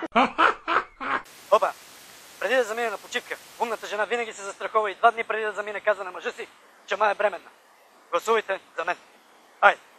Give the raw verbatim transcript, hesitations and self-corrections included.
Опа! Преди да замине на почивка, умната жена винаги се застрахова и два дни преди да замине каза на мъжа си, че ма е бременна. Гласувайте за мен. Айде!